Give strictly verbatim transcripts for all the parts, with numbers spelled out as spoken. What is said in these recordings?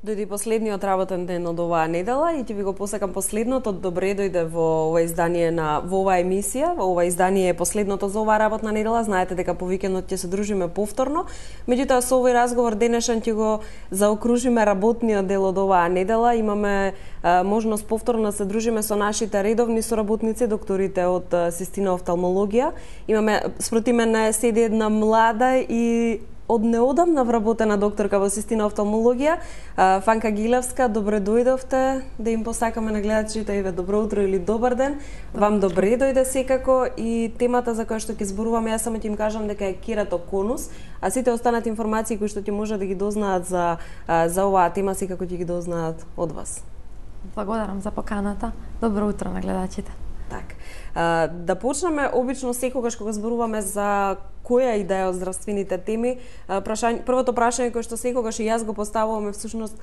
Дојде последниот работен ден од оваа недела и ќе ви го посакам последното. Добре дојде во ова издание на во оваа емисија. Во ова издание е последното за оваа работна недела. Знаете дека по викендот ќе се дружиме повторно. Меѓутоа со овој разговор денешен ќе го заокружиме работниот дел од оваа недела. Имаме а, можност повторно да се дружиме со нашите редовни соработници, докторите од Систина офталмологија. Имаме спроти мене седи една млада и од неодамна вработена докторка во Систина офталмологија, Фанка Гилевска. Добре дојдовте, да им посакаме на гледачите и ве добро утро или добар ден. Вам добре дојде секако и темата за која што ќе зборуваме, јас само ќе им кажам дека е кератоконус, а сите останати информации кои што ќе може да ги дознаат за за оваа тема секако ќе ги дознаат од вас. Благодарам за поканата. Добро утро на гледачите. Так. Да почнеме, обично секогаш кога зборуваме за која идеја од здравствените теми, прашање, првото прашање кое што секогаш и јас го поставувам е всушност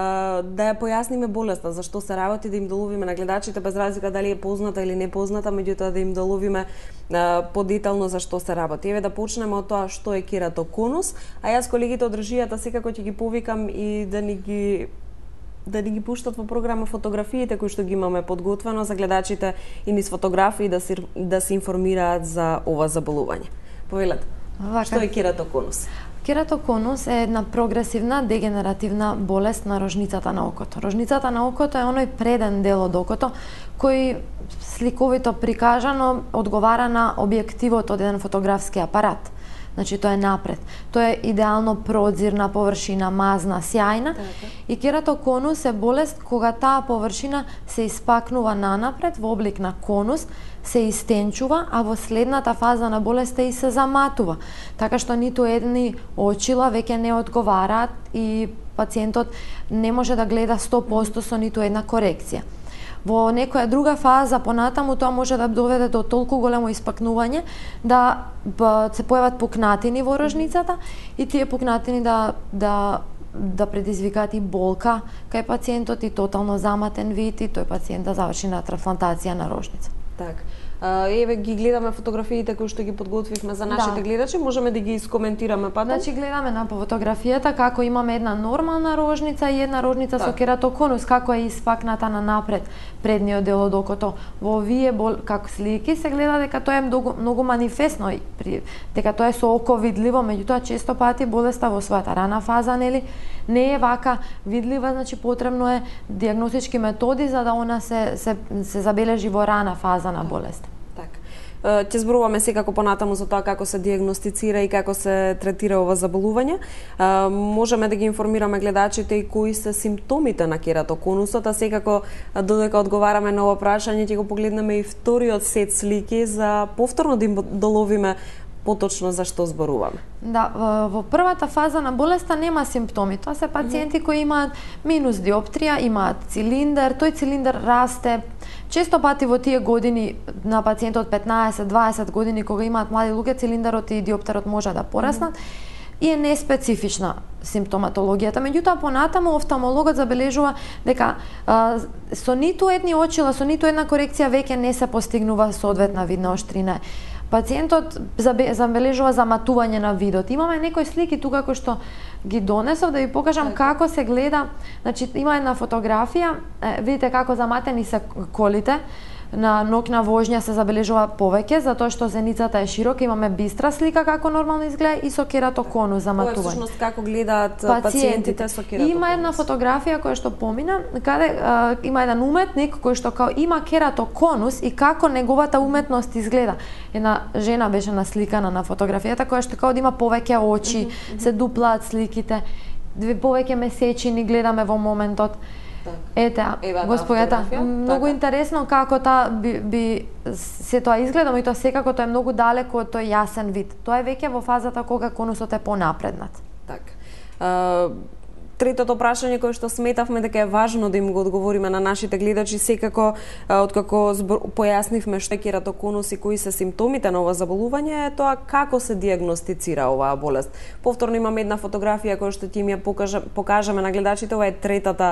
да ја појасниме болеста, за што се работи, да им доловиме на гледачите без разлика дали е позната или непозната, меѓутоа да им доловиме подетално за што се работи. Еве да почнеме од тоа што е кератоконус, а јас колегите од режијата секако ќе ги повикам и да ни ги да ни ги пуштат во програма фотографиите кои што ги имаме подготвено за гледачите и низ фотографии да се да се информираат за ова заболување. Повелете. Што е кератоконус? Кератоконус е една прогресивна дегенеративна болест на рожницата на окото. Рожницата на окото е оној преден дел од окото кој сликовито прикажано одговара на објективот од еден фотографски апарат. Значи тоа е напред. Тоа е идеално прозирна површина, мазна, сјајна. Така. И кератоконус е болест кога таа површина се испакнува нанапред во облик на конус, се истенчува, а во следната фаза на болеста и се заматува. Така што ниту едни очила веќе не одговараат и пациентот не може да гледа сто проценти со ниту една корекција. Во некоја друга фаза понатаму тоа може да доведе до толку големо испакнување да се појават пукнатини во рожницата и тие пукнатини да да да предизвикаат и болка кај пациентот и тотално заматен вид и тој пациент да заврши на трансплантација на рожница. Так. Еве ги гледаме фотографиите кои што ги подготвивме за нашите да. гледачи, можеме да ги искоментираме па. Значи гледаме на фотографијата како имаме една нормална рожница и една рожница так. со кератоконус како е испакната на напред предниот дел од окото. Во овие бол како слики се гледа дека тоа е многу многу манифестно и при дека тоа е со око видливо, меѓутоа често пати болеста во својата рана фаза нели не е вака видлива, значи потребно е дијагностички методи за да она се се се забележи во рана фаза на болест. Ќе зборуваме секако понатаму за тоа како се дијагностицира и како се третира ова заболување. Можеме да ги информираме гледачите и кои се симптомите на кератоконусот, а секако додека одговараме на ова прашање ќе го погледнеме и вториот сет слики за повторно да им доловиме поточно за што зборуваме. Да, во првата фаза на болеста нема симптоми. Тоа се пациенти кои имаат минус диоптрија, имаат цилиндер, тој цилиндер расте. Често пати во тие години на пациентот петнаесет дваесет години кога имаат млади луѓе, цилиндерот и диоптерот може да пораснат. Mm -hmm. И е неспецифична симптоматологијата. Меѓутоа понатаму офталмологот забележува дека а, со ниту едни очила, со ниту една корекција веќе не се постигнува соодветна виднаоштрина. Пациентот забележува заматување на видот. Имаме некои слики тука кои што ги донесов да ви покажам како се гледа. Значи има една фотографија, видите како заматени се колите. На ноќна воžња се забележува повеќе затоа што зеницата е широка, имаме бистра слика како нормално изгледа и со кератоконус заматување. Тоа е всушност како гледаат пациентите, пациентите со кератоконус. Има една фотографија која што помина каде а, има еден уметник кој што као има кератоконус и како неговата уметност изгледа. Една жена беше насликана на фотографијата која што као да има повеќе очи, mm -hmm. се дуплаат сликите, повеќе месечини гледаме во моментот. Ете, господјата, многу така. Интересно како та би, би се тоа изгледа, и тоа секако тоа е многу далеко од тој јасен вид. Тоа е веќе во фазата кога конусот е понапреднат. Така. Uh... Третото прашање кое што сметавме дека е важно да им го одговориме на нашите гледачи, секако откако збор, појаснивме што е кератоконус и кои се симптомите на ова заболување, е тоа како се дијагностицира оваа болест. Повторно имаме една фотографија која што ќе им ја покажа, покажаме на гледачите, ова е третата,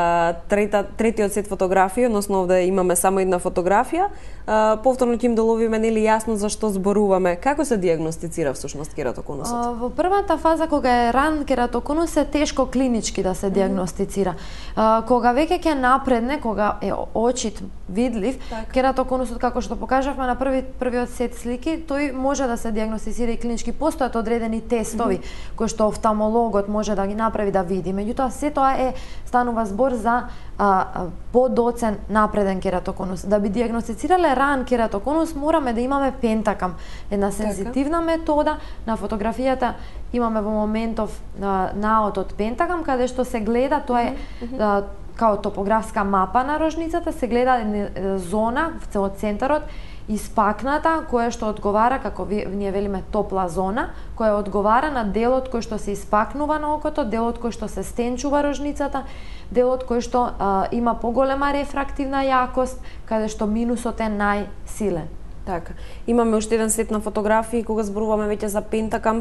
трета, третиот сет фотографии, односно овде имаме само една фотографија. Повторно ќе им доловиме нели јасно за што зборуваме. Како се дијагностицира всушност кератоконусот? Во првата фаза кога е ран кератоконус е тешко клиничен клинички да се диагностицира. А, кога веќе ќе напредне, кога е очит видлив, така. кератоконусот, како што покажавме на први, првиот сет слики, тој може да се диагностицира и клинички. Постојат одредени тестови mm -hmm. кои што офталмологот може да ги направи да види. Меѓутоа, се тоа е станува збор за а, а, подоцен напреден кератоконус. Да би диагностицирале ран кератоконус, мораме да имаме пентакам, една сензитивна метода. На фотографијата имаме во моментов а, наот од пентакам, каде што се гледа, тоа е mm -hmm. а, као топографска мапа на рожницата, се гледа зона во центарот, испакната, која што одговара, како ви, ние велиме топла зона, која одговара на делот кој што се испакнува на окото, делот кој што се стенчува рожницата, делот кој што а, има поголема рефрактивна јакост, каде што минусот е најсилен. Така. Имаме уште еден сет на фотографии, кога зборуваме веќе за пентакам,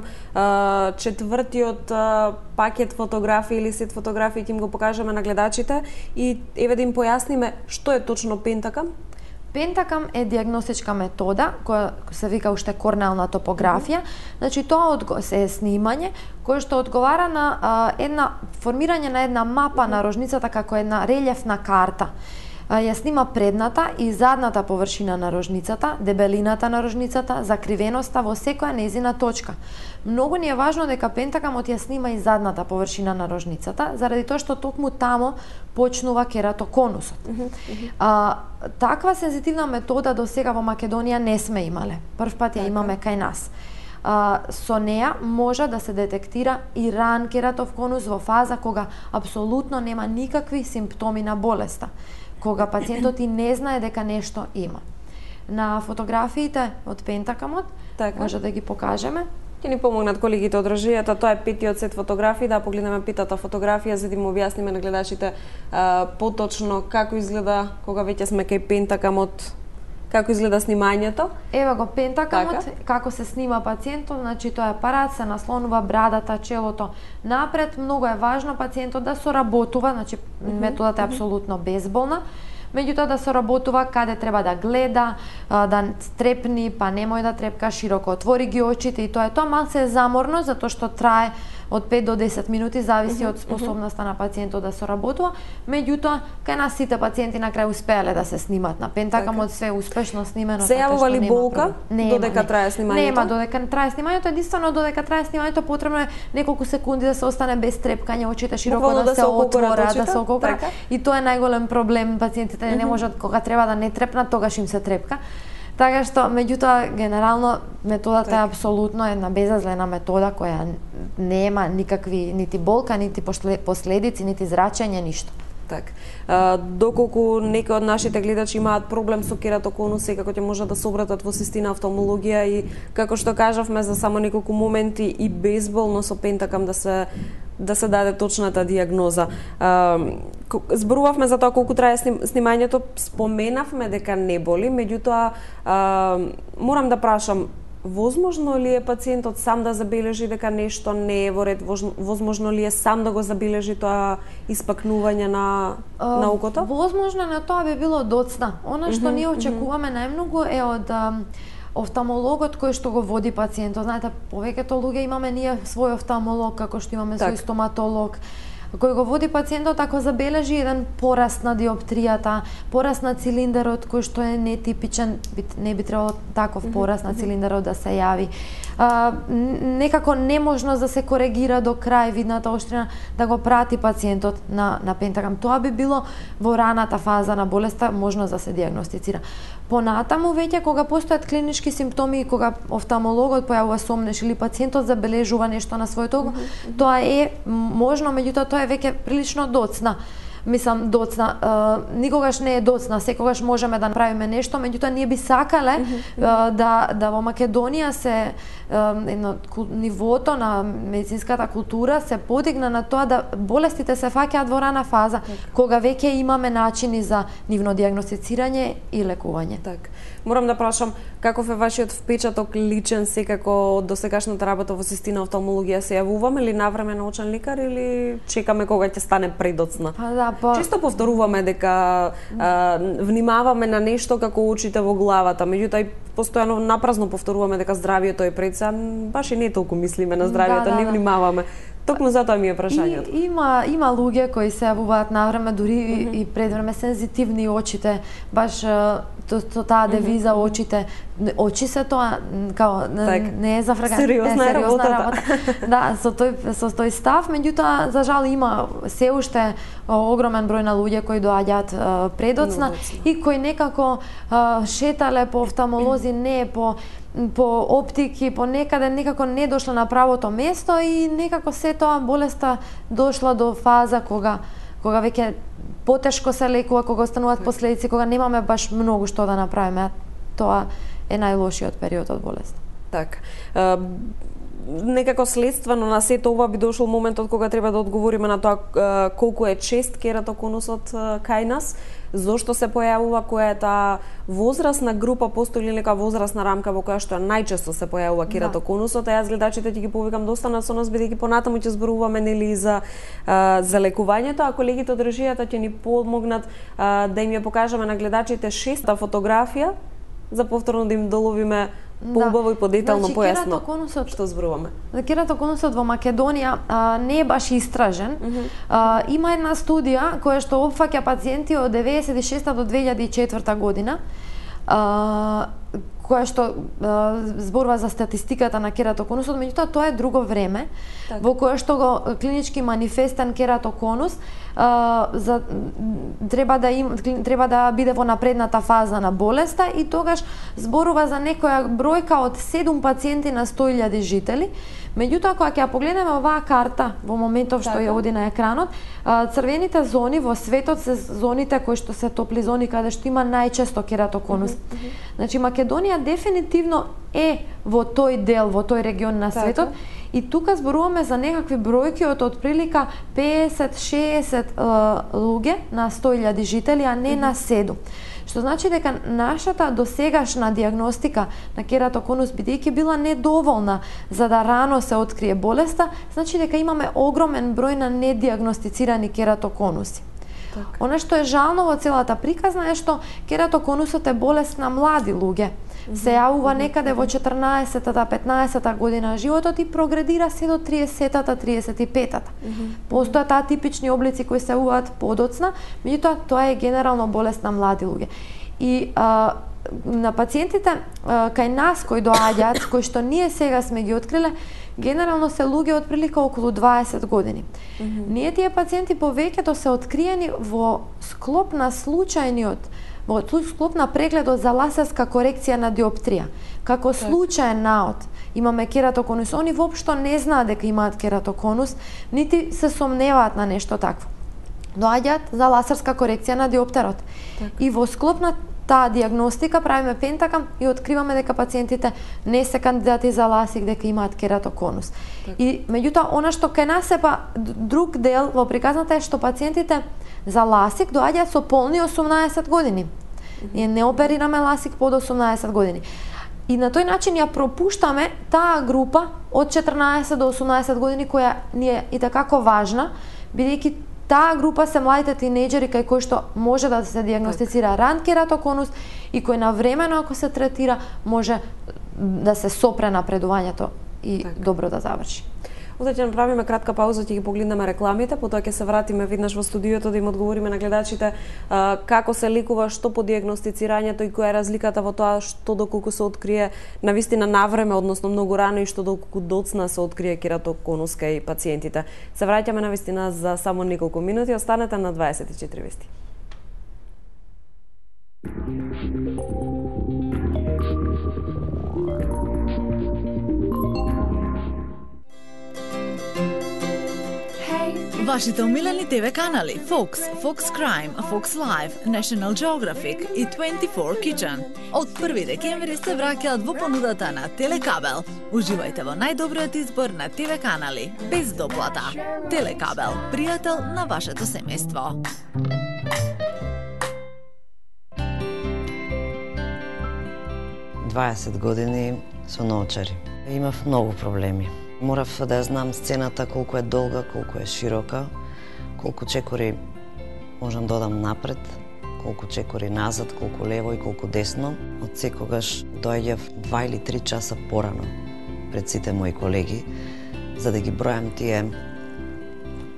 четвртиот пакет фотографии или сет фотографии ќе им го покажеме на гледачите и еве да им појасниме што е точно пентакам. Пентакам е диагностичка метода која се вика уште корнеална топографија. Mm -hmm. Значи тоа е снимање кое што одговара на а, една формирање на една мапа mm -hmm. на рожницата како една релјефна карта. Ја снима предната и задната површина на рожницата, дебелината на рожницата, закривеноста во секоја нејзина точка. Многу ни е важно дека пентакамот ја снима и задната површина на рожницата, заради тоа што токму тамо почнува кератоконусот. Mm -hmm. а, таква сензитивна метода до сега во Македонија не сме имале. Прв пат ја имаме кај нас. А, со неа може да се детектира и ран кератоконус во фаза кога апсолутно нема никакви симптоми на болеста, кога пациентот и не знае дека нешто има. На фотографиите од пентакамот, така, може да ги покажеме. Ќе ни помогнат колегите од режијата, тоа е петиот сет фотографии, да погледнеме петата фотографија за да им објасниме на гледачите а, поточно како изгледа кога веќе сме кај пентакамот. Како изгледа снимањето? Ева го пентакамот, така, како се снима пациентот, значи тоа е апарат, се наслонува брадата, челото напред. Многу е важно пациентот да соработува, значи mm -hmm. методата е апсолутно безболна. Меѓутоа да соработува каде треба да гледа, да трепни, па немој да трепка, широко отвори ги очите и тоа е тоа. Малце е заморно затоа што трае од пет до десет минути, зависи mm -hmm. од способноста на пациентот да соработува. Меѓутоа, кај нас сите пациенти на крај успеале да се снимат на пентакамот, се успешно снимено. Се јавува ли болка додека не, трае снимањето? Нема додека трае снимањето, единствено додека трае снимањето потребно е неколку секунди да се остане без трепкање, очите широко да, да се отворат, да се ококорат. И тоа е најголем проблем, пациентите mm -hmm. не можат кога треба да не трепнат, тогаш им се трепка. Така што, меѓутоа, генерално, методата так. е апсолутно една безазлена метода која нема никакви нити болка, нити последици, нити зрачење, ништо. Так. А, доколку некои од нашите гледачи имаат проблем со кератоконус, секако ќе можат да се обратат во Систина офталмологија и, како што кажавме, за само неколку моменти и безболно со пентакам да се да се даде точната диагноза. А, зборувавме за тоа колку трае сним, снимањето, споменавме дека не боли, меѓутоа а, морам да прашам, возможно ли е пациентот сам да забележи дека нешто не е во ред? Возможно ли е сам да го забележи тоа испакнување на, uh, на окото? Возможно на тоа би било доцна. Она што mm -hmm, ние очекуваме mm -hmm. најмногу е од um, офталмологот кој што го води пациентот. Знаете, повеќето луѓе имаме ние свој офталмолог, како што имаме так. свој стоматолог, кој го води пациентот, ако забележи еден пораст на диоптријата, пораст на цилиндарот кој што е нетипичен, не би требало таков пораст на цилиндарот да се јави. А, некако неможност да се коригира до крај видната обштрина, да го прати пациентот на, на пентакам. Тоа би било во раната фаза на болеста можност да се диагностицира. Понатаму веќе кога постојат клинички симптоми и кога офталмологот појавува сомнеш или пациентот забележува нешто на своето око, mm -hmm. тоа е можно, меѓутоа тоа е веќе прилично доцна. Мислам, доцна, е, никогаш не е доцна, секогаш можеме да направиме нешто, меѓутоа ние би сакале mm -hmm. е, да, да во Македонија се е, едно, нивото на медицинската култура се подигна на тоа да болестите се фаќаат во рана фаза, так. кога веќе имаме начини за нивно диагностицирање и лекување. Так. Морам да прашам, каков е вашиот впечаток личен секако од досегашната работа во Систина офталмологија? Се јавуваме ли навреме научен лекар или чекаме кога ќе стане предоцна? Па да, па... Често повторуваме дека а, внимаваме на нешто како очите во главата, меѓутоа и постојано напразно повторуваме дека здравието е пред се, баш и не толку мислиме на здравието, да, да, не внимаваме. Токму затоа ми е прашањето. И, има има луѓе кои се јавуваат навреме, дури mm -hmm. и предвреме, сензитивни очите, баш то, то таа девиза mm -hmm. очите, очи се тоа као так, не е за фрага, сериозна е работа. работа. Да, со тој со тој став, меѓутоа за жал има се уште огромен број на луѓе кои доаѓаат предоцна и кои некако а, шетале по офталмолози, не по по оптики, по некаде некако не дошла на правото место и некако се тоа болеста дошла до фаза кога кога веќе потешко се лекува, кога остануваат последици, кога немаме баш многу што да направиме. Тоа е најлошиот период од болест. Така. Некако следствено на сето ова би дошол моментот кога треба да одговориме на тоа колку е чест кератоконусот кај нас, зошто се појавува, која е таа возрастна група, постои ли нека возрастна рамка во која што најчесто се појавува кератоконусот, да. А јас гледачите ќе ги повикам да останат со нас, бидејќи понатаму ќе зборуваме нели за за лекувањето, а колегите од режијата ќе ни помогнат а, да им ја покажеме на гледачите шеста фотографија за повторно да им доловиме поубаво и подетално значи, појасно што зборуваме. Кератоконусот во Македонија а, не е баш истражен. Mm -hmm. а, има една студија која што опфаќа пациенти од деветдесет и шеста до две илјади и четврта година, а, која што а, зборува за статистиката на кератоконусот, меѓутоа тоа е друго време, так. Во кое што го клинички манифестен кератоконус а, за, треба да им треба да биде во напредната фаза на болеста и тогаш зборува за некоја бројка од седум пациенти на сто илјади жители. Меѓутоа, кога ќе ја погледнеме оваа карта во моментов што ја оди на екранот, црвените зони во светот се зоните кои што се топли зони каде што има најчесто кератоконус. Mm -hmm. Значи Македонија дефинитивно е во тој дел, во тој регион на светот. Така. И тука зборуваме за некакви бројки од отприлика педесет до шеесет луѓе на сто илјади жители, а не mm -hmm. на седум. Што значи дека нашата досегашна диагностика на кератоконус, бидејќи била недоволна за да рано се открие болеста, значи дека имаме огромен број на недиагностицирани кератоконуси. Так. Она што е жално во целата приказна е што кератоконусот е болест на млади луѓе. Се јавува некаде во четрнаесетата, петнаесетата година на животот и прогредира се до триесетата, триесет и петата. Постојат атипични облици кои се јавуваат подоцна, меѓутоа тоа е генерално болест на млади луѓе. И а, на пациентите а, кај нас кои доаѓаат, кои што ние сега сме ги откриле, генерално се луѓе од прилика околу дваесет години. Mm -hmm. Ние тие пациенти повеќето се откриени во склоп на случајниот во склоп на прегледот за лазерска корекција на диоптрија. Како случаен наод имаме кератоконус. Они воопшто не знаат дека имаат кератоконус, нити се сомневаат на нешто такво. Доаѓаат за лазерска корекција на диоптерот. Так. И во склоп на таа диагностика правиме пентакам и откриваме дека пациентите не се кандидати за ласик, дека имаат кератоконус. Так. И меѓутоа она што кај нас е па друг дел во приказната е што пациентите за ласик доаѓаат со полни осумнаесет години. Ние не оперираме ласик под осумнаесет години. И на тој начин ја пропуштаме таа група од четрнаесет до осумнаесет години која ни е и такако важна, бидејќи таа група се младите тинејџери кај кои што може да се диагностицира ран кератоконус и кој навремено ако се третира може да се сопре напредувањето и так. Добро да заврши. Ода ќе направиме кратка пауза, ќе ги погледнеме рекламите, потоа ќе се вратиме веднаш во студиото да им одговориме на гледачите а, како се лекува, што по диагностицирањето и која е разликата во тоа што доколку се открие навистина навреме, односно многу рано и што доколку доцна се открие кератоконус кај пациентите. Се враќаме навистина за само неколку минути, останете на дваесет и четири вести. Вашите омилени те ве канали Fox, Fox Crime, Fox Life, National Geographic и дваесет и четири Kitchen. Од први декември се враќаат во понудата на Телекабел. Уживајте во најдобриот избор на те ве канали, без доплата. Телекабел, пријател на вашето семејство. дваесет години со научари. Имав многу проблеми. Морав да ја знам сцената колку е долга, колку е широка, колку чекори можам да одам напред, колку чекори назад, колку лево и колку десно. Од секогаш доаѓав два или три часа порано пред сите мои колеги, за да ги бројам тие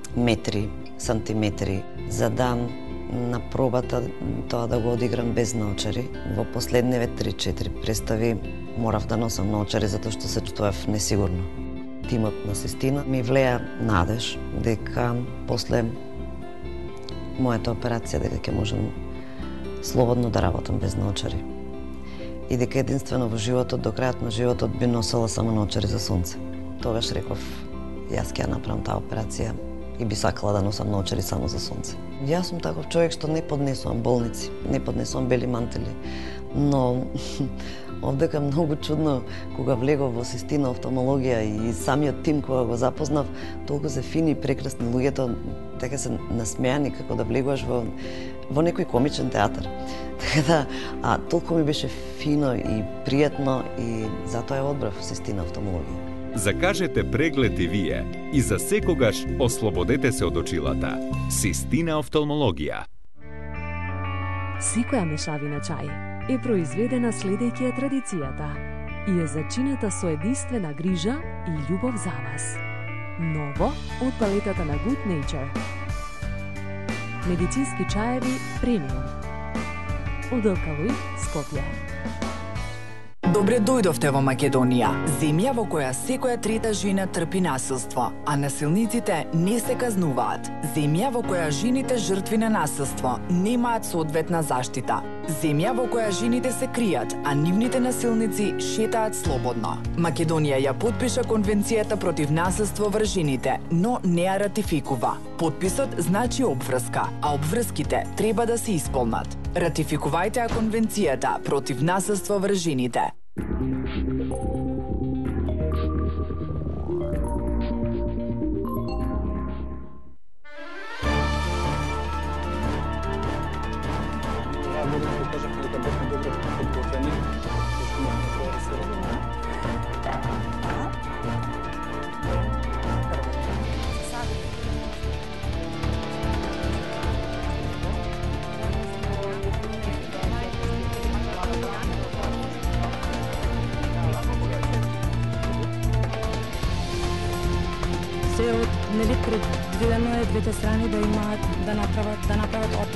метри, сантиметри, за да на пробата тоа да го одиграм без наочари. Во последниве три-четири представи морав да носам наочари затоа што се чувствував несигурно. Тимот на Систина ми влеа надеж дека после мојата операција дека ќе можам слободно да работам без наочари. И дека единствено во животот, до крајот на животот би носела само наочари за сонце. Тогаш реков, јас ќе ја направам таа операција и би сакала да носам наочари само за сонце. Јас сум таков човек што не поднесувам болници, не поднесувам бели мантели, но овдека многу чудно кога влегов во Систина офталмологија и самиот тим кога го запознав, толку се фини и прекрасни луѓето, така се насмеани како да влегуваш во во некој комичен театар. Така да, а толку ми беше фино и пријатно и затоа ја одбрав Систина офталмологија. Закажете преглед и вие и за секогаш ослободете се од очилата. Систина офталмологија. Секоја мешавина чај е произведена следејќи ја традицијата и е зачинета со единствена грижа и љубов за вас. Ново од палетата на Good Nature. Медицински чаеви премиум. Од Алкалоид, Скопје. Добре дојдовте во Македонија, земја во која секоја трета жена трпи насилство, а насилниците не се казнуваат. Земја во која жените жртви на насилство немаат соодветна заштита. Земја во која жените се кријат, а нивните насилници шетаат слободно. Македонија ја потпиша Конвенцијата против насилство врз жените, но не ја ратификува. Потписот значи обврска, а обврските треба да се исполнат. Ратификувајте ја Конвенцијата против насилство врз жените. Нели предвидено е двете страни да имаат да направат да направат од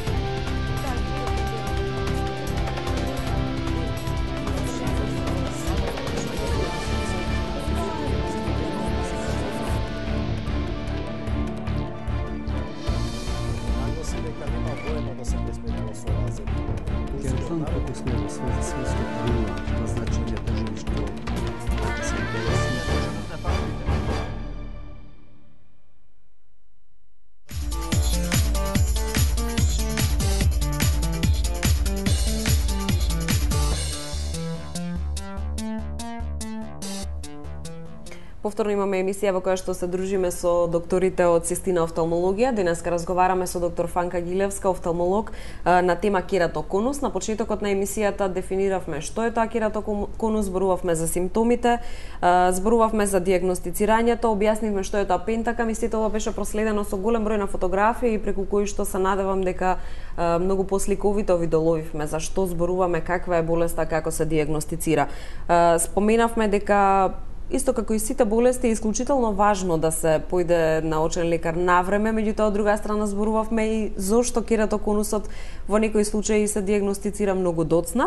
Интересно како сме во светското било на значење држави што се интересни. Повторно имаме емисија во која што се дружиме со докторите од Систина офталмологија. Денеска разговараме со доктор Фанка Гилевска, офталмолог, на тема кератоконус. На почетокот на емисијата дефиниравме што е тоа кератоконус, зборувавме за симптомите, зборувавме за дијагностицирањето, објаснивме што е тоа пентакам и сето ова беше проследено со голем број на фотографии и преку кои што се надевам дека многу посликовито ви доловивме за што зборуваме, каква е болеста, како се дијагностицира. Споменавме дека исто како и сите болести е исклучително важно да се појде на очен лекар на време, меѓутоа од друга страна зборувавме и зошто кератоконусот во некои случаи се дијагностицира многу доцна.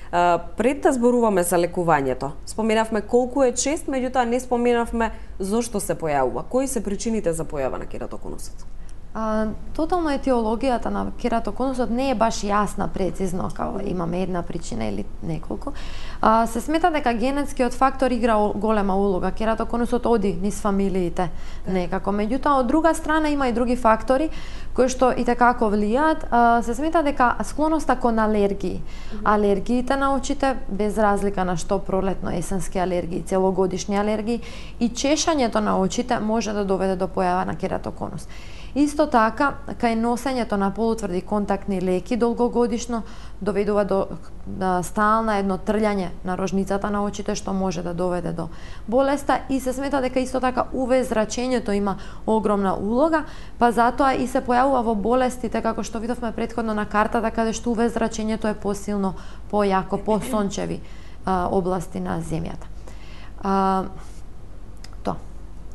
Пред да зборуваме за лекувањето, споменавме колку е чест, меѓутоа не споменавме зошто се појавува, кои се причините за појава на кератоконусот. А, тотално етиологијата на кератоконусот не е баш јасна прецизно, као имаме една причина или неколку. А, се смета дека генетскиот фактор игра голема улога. Кератоконусот оди низ фамилиите некако. Меѓутоа, од друга страна има и други фактори кои што и така влијаат. А, се смета дека склоноста кон алергии, алергиите на очите, без разлика на што пролетно-есенски алергии, целогодишни алергии и чешањето на очите може да доведе до појава на кератоконус. Исто така, кај носењето на полутврди контактни леки долгогодишно доведува до да, стална едно трљање на рожницата на очите што може да доведе до болеста и се смета дека исто така У В зрачењето има огромна улога, па затоа и се појавува во болестите како што видовме претходно на картата каде што У В зрачењето е посилно, појако, посончеви а, области на земјата. А, тоа.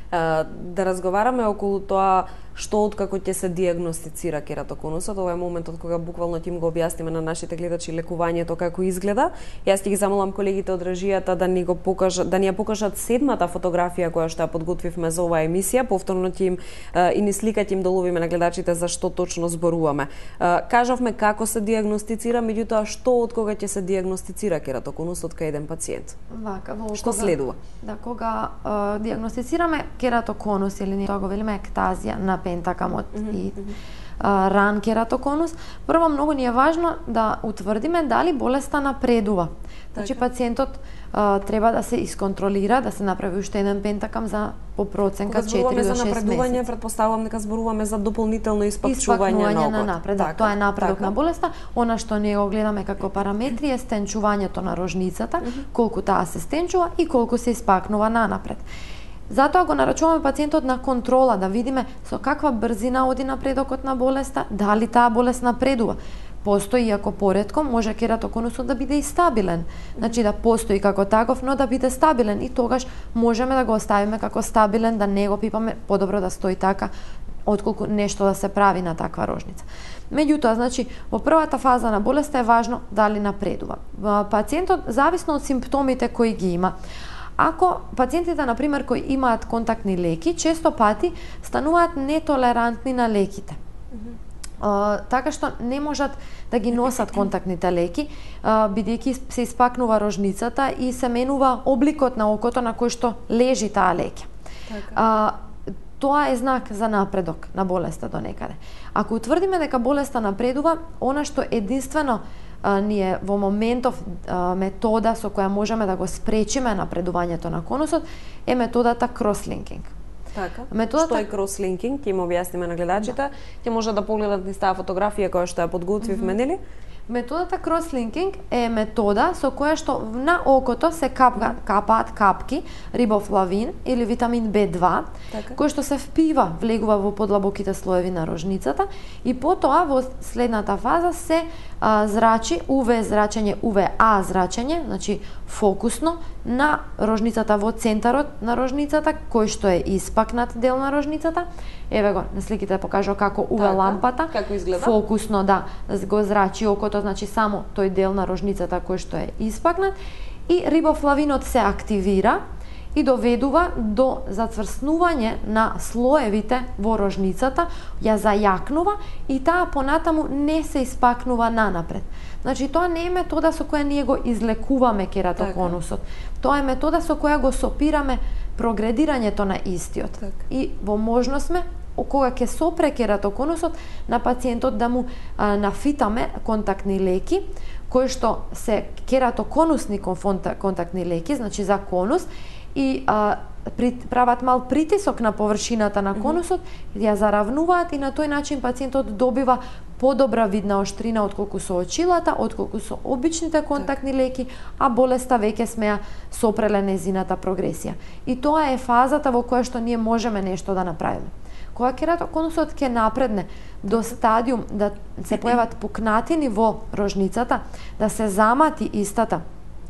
Да разговараме околу тоа што откако ќе се диагностицира кератоконусот. Ова е моментот кога буквално ќе им го објасниме на нашите гледачи лекувањето како изгледа. Јас ќе ги замолам колегите од режијата да ни го покажат, да ни ја покажат седмата фотографија која што ја подготвивме за оваа емисија. Повторно ќе им и ни сликаќе им доловиме на гледачите за што точно зборуваме. Кажавме како се диагностицира, меѓутоа што од кога ќе се диагностицира кератоконусот кај еден пациент? Вака, во што кога, следува? Да, кога е, диагностицираме кератоконус или ние тоа го велиме ектазија на пентакамот mm -hmm. и а, ран кератоконус, прво многу ни е важно да утврдиме дали болеста напредува. Значи пациентот а, треба да се исконтролира, да се направи уште еден пентакам за по проценка четири до шест месеци. Кога зборуваме за напредување, претпоставувам дека зборуваме за дополнително испакчување на окото. На напред, да, тоа е напредок така. На болеста. Она што ние го гледаме како параметри е стенчувањето на рожницата, mm -hmm. колку таа се стенчува и колку се испакнува нанапред. Затоа го нарачуваме пациентот на контрола, да видиме со каква брзина оди напредокот на болеста, дали таа болест напредува. Постои, иако поретко, може кератоконусот да биде и стабилен. Значи да постои како таков, но да биде стабилен и тогаш можеме да го оставиме како стабилен, да не го пипаме, подобро да стои така, отколку нешто да се прави на таква рожница. Меѓутоа, значи, во првата фаза на болеста е важно дали напредува. Пациентот, зависно од симптомите кои ги има, ако пациентите, например, кои имаат контактни леки, често пати стануваат нетолерантни на леките. Mm-hmm. uh, така што не можат да ги носат контактните леки, uh, бидејќи се испакнува рожницата и се менува обликот на окото на кој што лежи таа лекја. Така. Uh, Тоа е знак за напредок на болеста до некаде. Ако утврдиме дека болеста напредува, она што единствено а, ние во моментов а, метода со која можеме да го спречиме напредувањето на конусот е методата кросслинкинг. Така. Методата... Што е кросслинкинг? Ќе им објасниме на гледачите. Да. Ќе може да погледат низ таа фотографија која што ја подготвивме, нели? Mm -hmm. Методата кросслинкинг е метода со која што на окото се капка, капаат капки рибофлавин или витамин Б два, така. Кој што се впива, влегува во подлабоките слоеви на рожницата и потоа во следната фаза се а, зрачи У В зрачење, У В А зрачење, значи фокусно на рожницата во центарот на рожницата, кој што е испакнат дел на рожницата. Еве го, на сликите покажува како У В така, лампата, како изгледа? Фокусно, да, го зрачи окото, значи само тој дел на рожницата кој што е испакнат и рибофлавинот се активира и доведува до зацврснување на слоевите во рожницата, ја зајакнува и таа понатаму не се испакнува нанапред. Значи тоа не е метода со која ние го излекуваме кератоконусот. Така. Тоа е метода со која го сопираме прогредирањето на истиот. Така. И во можност сме кога ќе сопре кератоконусот на пациентот да му а, нафитаме контактни леки кои што се кератоконусни контактни леки, значи за конус и а, при, прават мал притисок на површината на конусот, mm-hmm. ја заравнуваат и на тој начин пациентот добива подобра виднаоштрина отколку со очилата, отколку со обичните контактни леки, а болеста веќе сме ја сопреле незината прогресија. И тоа е фазата во која што ние можеме нешто да направиме. Кога кератоконусот ќе напредне до стадиум да се појават пукнатини во рожницата, да се замати истата,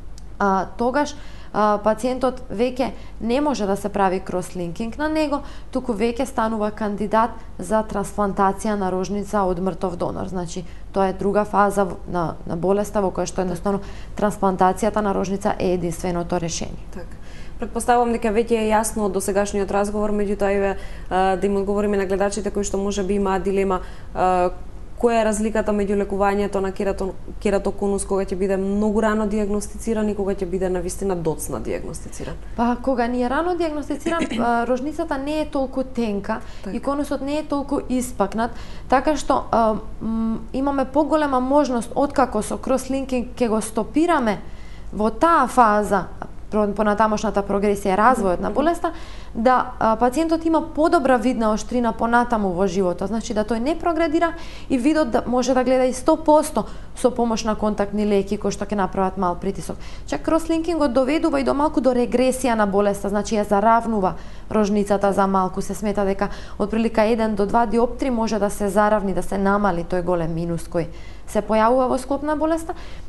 а, тогаш а, пациентот веќе не може да се прави кросслинкинг на него, туку веќе станува кандидат за трансплантација на рожница од мртов донор. Значи, тоа е друга фаза на, на болеста во која што едноставно трансплантацијата на рожница е единственото решение. Така. Претпоставувам дека веќе е јасно од досегашниот разговор, меѓутоа еве да им одговориме на гледачите кои што можеби имаат дилема која е разликата меѓу лекувањето на керато, кератоконус кога ќе биде многу рано диагностициран и кога ќе биде навистина доцна диагностициран? Па кога ни е рано диагностициран, рожницата не е толку тенка так. И конусот не е толку испакнат, така што а, м, имаме поголема можност откако со кросслинкинг ќе го стопираме во таа фаза понатамошната прогресија, развојот на болеста, да а, пациентот има подобра виднаоштрина понатаму во животот, значи да тој не прогредира и видот да може да гледа и сто проценти со помош на контактни леки кои што ќе направат мал притисок. Чак кросслинкингот доведува и до малку до регресија на болеста, значи ја заравнува рожницата за малку, се смета дека отприлика еден до два диоптри може да се заравни, да се намали тој голем минус кој се појавува во склоп на болеста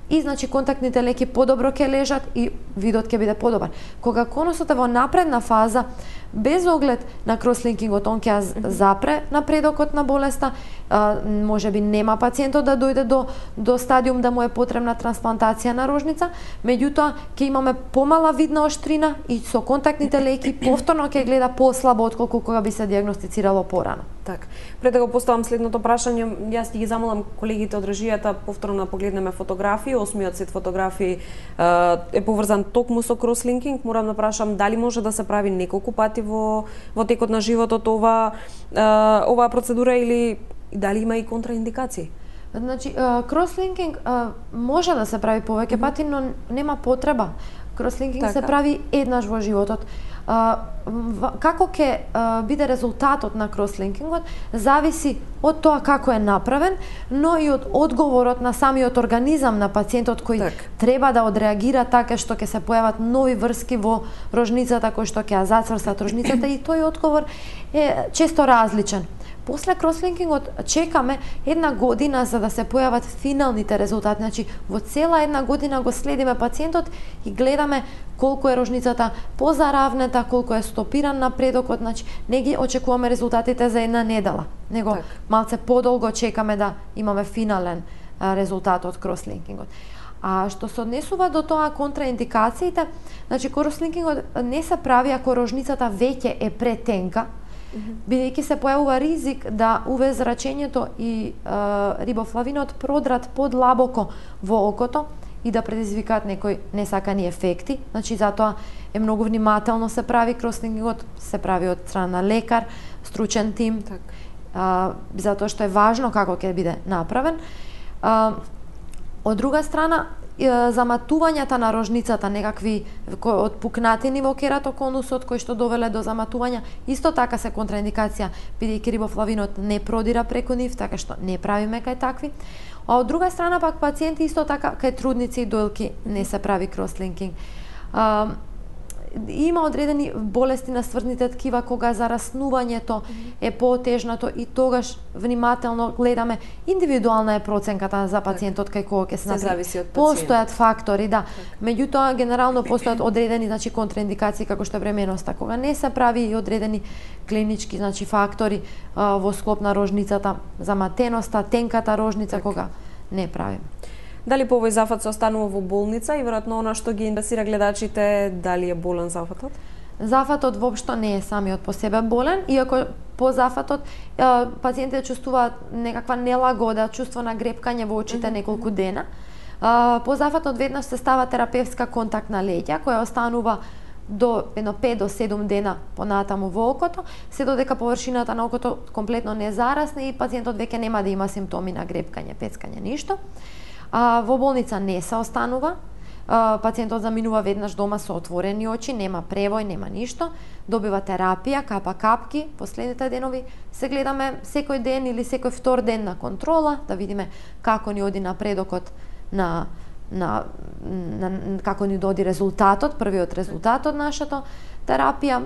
и значи контактните леки подобро ќе лежат и видот ќе биде подобар. Кога конусот е во напредна фаза, без оглед на крослинкингот, он ќе запре напредокот на болеста, може би нема пациентот да дојде до, до стадиум да му е потребна трансплантација на рожница, меѓутоа ќе имаме помала виднаоштрина и со контактните леки повторно ќе гледа послабо отколку кога би се диагностицирало порано. Так. Пред да го поставам следното прашање, јас ќе ги замолам колегите од режијата повторно да погледнеме фотографии. Осмиот сет фотографии е поврзан токму со крослинкинг. Морам да прашам дали може да се прави неколку пати во во текот на животот ова оваа процедура или дали има и контраиндикации? Значи, крослинкинг може да се прави повеќе пати, но нема потреба. Крослинкинг така се прави еднаш во животот. Како ќе биде резултатот на крослинкингот зависи од тоа како е направен, но и од одговорот на самиот организам на пациентот кој так. треба да одреагира така што ќе се појават нови врски во рожницата кои што ќе ја зацврстат рожницата и тој одговор е често различен. После крослинкингот чекаме една година за да се појават финалните резултати. Значи, во цела една година го следиме пациентот и гледаме колку е рожницата позаравнета, колку е стопиран напредокот. Значи, не ги очекуваме резултатите за една недела, него так. малце подолго чекаме да имаме финален а, резултат од крослинкингот. А што се однесува до тоа контраиндикациите, значи крослинкингот не се прави ако рожницата веќе е претенка, бидејќи се појавува ризик да УВ зрачењето и а, рибофлавинот продрат подлабоко во окото и да предизвикаат некои несакани ефекти. Значи, затоа е многу внимателно се прави крослинкингот, се прави од страна на лекар, стручен тим, так. а, затоа што е важно како ќе биде направен. А, од друга страна, заматувањата на рожницата, некакви отпукнатини во кератоконусот кои што довеле до заматувања, исто така се контраиндикација, бидејќи рибофлавинот не продира преку нив, така што не правиме кај такви. А од друга страна пак пациенти исто така кај трудници и дојлки не се прави крослинкинг. А, има одредени болести на стврдните ткива кога зараснувањето е потежнато и тогаш внимателно гледаме, индивидуална е проценката за пациентот кај кого ќе се направи. Постојат фактори, да. Меѓутоа генерално постојат одредени значи контраиндикации како што е бременоста, кога не се прави и одредени клинички значи фактори а, во склоп на рожницата, заматеноста, тенката рожница так. Кога не правиме. Дали по овој зафат се останува во болница и веројатно она што ги интересира гледачите, дали е болен зафатот? Зафатот воопшто не е самиот по себе болен, иако по зафатот пациентите чувствуваат некаква нелагода, чувство на грепкање во очите mm-hmm. неколку дена. По зафатот веднаш се става терапевска контактна леќа која останува до едно пет до седум дена понатаму во окото, се додека површината на окото комплетно не зарасне и пациентот веќе нема да има симптоми на грепкање, пецкање, ништо. А, во болница не се останува, а, пациентот заминува веднаш дома со отворени очи, нема превој, нема ништо, добива терапија, капа капки, последните денови се гледаме секој ден или секој втор ден на контрола, да видиме како ни оди напредокот на, на, на, на како ни доди резултатот, првиот резултат од нашата терапија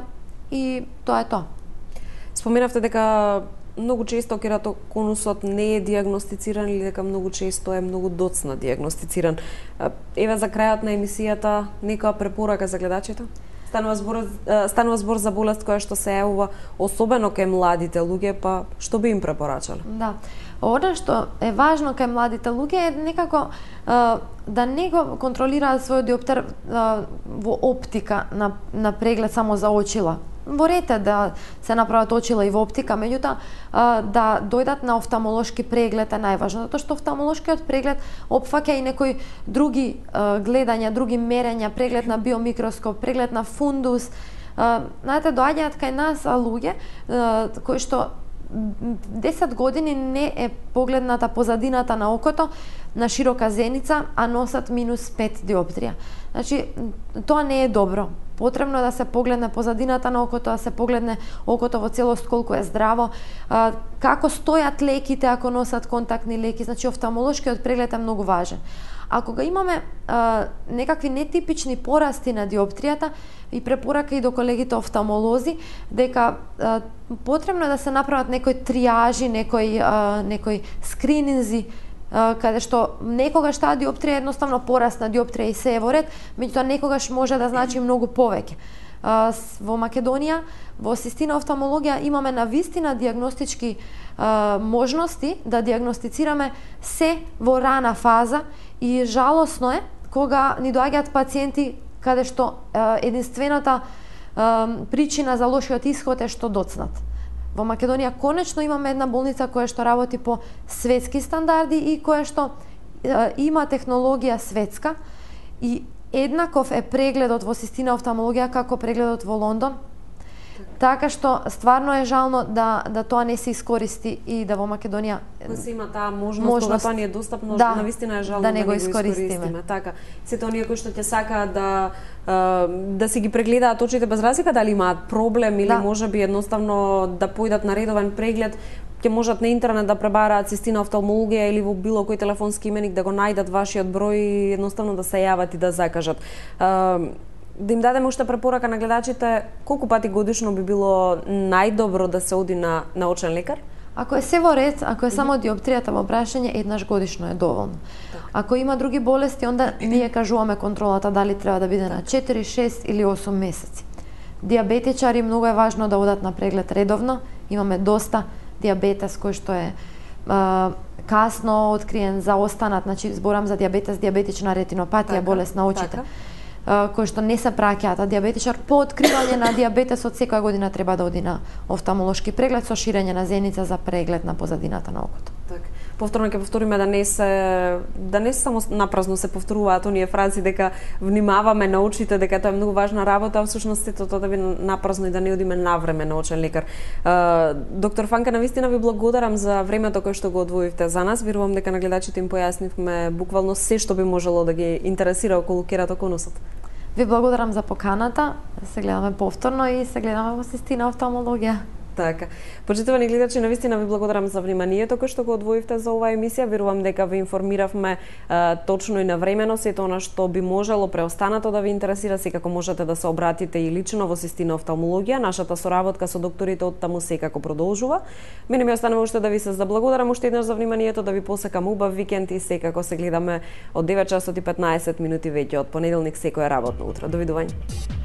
и тоа е тоа. Споменавте дека многу често кератоконусот не е диагностициран или дека многу често е многу доцна диагностициран. Еве за крајот на емисијата некоја препорака за гледачите? Станува збор, станува збор за болест која што се јавува особено кај младите луѓе, па што би им препорачале? Да. Она што е важно кај младите луѓе е некако а, да не го контролираат својот диоптер а, во оптика на, на преглед само за очила. Во рете да се направат очила и во оптика, меѓутоа да дојдат на офталмолошки преглед е најважно, затоа што офталмолошкиот преглед опфаќа и некои други гледања, други мерења, преглед на биомикроскоп, преглед на фундус. Знаете, доаѓаат кај нас луѓе кои што десет години не е погледната позадината на окото на широка зеница, а носат минус пет диоптрија. Значи, тоа не е добро. Потребно е да се погледне позадината на окото, да се погледне окото во целост колку е здраво, а, како стојат леките ако носат контактни леки, значи офталмолошкиот преглед е многу важен. Ако го имаме а, некакви нетипични порасти на диоптријата, и препорака и до колегите офталмолози, дека а, потребно е да се направат некои триажи, некои, а, некои скрининзи, каде што некогаш таа диоптрија едноставно порасна диоптрија и се е во ред, меѓутоа некогаш може да значи многу повеќе. Во Македонија, во Систина офталмологија имаме навистина диагностички можности да диагностицираме се во рана фаза и жалосно е кога ни доаѓаат пациенти каде што единствената причина за лошиот исход е што доцнат. Во Македонија конечно имаме една болница која што работи по светски стандарди и која што има технологија светска и еднаков е прегледот во Систина офталмологија како прегледот во Лондон. Така што стварно е жално да да тоа не се искористи и да во Македонија да се има таа можност, можност кога тоа ни е достапно, да, навистина е жално да не да го не го искористиме. искористиме. Така, сите оние кои што ќе сакаат да да си ги прегледаат очите без разлика дали имаат проблем или да. можеби едноставно да појдат на редовен преглед, ќе можат на интернет да пребараат Систина офталмологија или во било кој телефонски именик да го најдат вашиот број и едноставно да се јават и да закажат. Да им дадеме уште препорака на гледачите, колку пати годишно би било најдобро да се оди на, на очен лекар? Ако е се во ред, ако е само диоптријата во прашање, еднаш годишно е доволно. Так. Ако има други болести, онда ние кажуваме контролата дали треба да биде на четири, шест или осум месеци. Диабетичари многу е важно да одат на преглед редовно. Имаме доста диабетес кој што е а, касно откриен, заостанат, значи зборам за диабетес, диабетична ретинопатија, така, болест на очите. Така. Кои што не се праќаат, а диабетичар по откривање на диабетесот секоја година треба да оди на офталмолошки преглед со ширење на зеница за преглед на позадината на окото. Така. Повторно ќе повториме да не се да не само напразно се повторуваат оние фрази дека внимаваме на очите, дека тоа е многу важна работа, а всушност сето тоа да би напразно и да не одиме навреме на очен лекар. Доктор Фанка, навистина ви благодарам за времето кое што го одвоивте за нас. Верувам дека на гледачите им појаснивме буквално се што би можело да ги интересира околу кератоконусот. Ви благодарам за поканата. Се гледаме повторно и се гледаме во Систина офталмологија. Така. Почитувани гледачи, навистина ви благодарам за вниманието кое што го одвоивте за оваа емисија. Верувам дека ви информиравме а, точно и навремено сето она што би можело преостанато да ви интересира. Секако можете да се обратите и лично во Систина офталмологија. Нашата соработка со докторите од таму секако продолжува. Мене ми останува уште да ви се заблагодарам уште еднаш за вниманието, да ви посакам убав викенд и секако се гледаме од девет часот и петнаесет минути веќе од понеделник секое работно утро. Довидување.